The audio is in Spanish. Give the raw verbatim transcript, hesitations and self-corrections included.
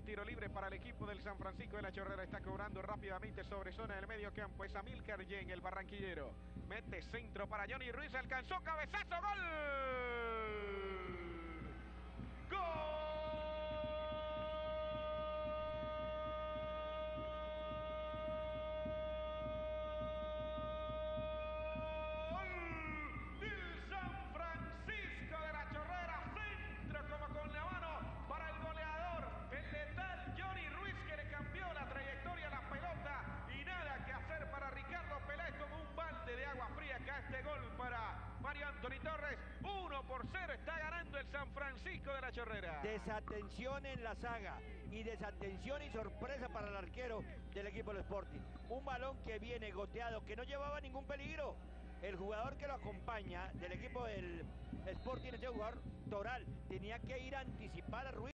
Hay tiro libre para el equipo del San Francisco de la Chorrera. Está cobrando rápidamente sobre zona del medio campo. Es Amílcar Yen, el barranquillero. Mete centro para Johnny Ruiz. Alcanzó cabezazo. ¡Gol! ¡Gol! Del San Francisco de la Chorrera. Centro como con la mano para el goleador, el letal Johnny Ruiz, que le cambió la trayectoria a la pelota. Y nada que hacer para Ricardo Peláez, como un balde de agua fría acá este gol para Mario Anthony Torres. Uno por cero está ganando el San Francisco de la Chorrera. Desatención en la saga y desatención y sorpresa para el arquero del equipo del Sporting. Un balón que viene goteado, que no llevaba ningún peligro. El jugador que lo acompaña del equipo del Sporting, este jugador Toral, tenía que ir a anticipar a Ruiz.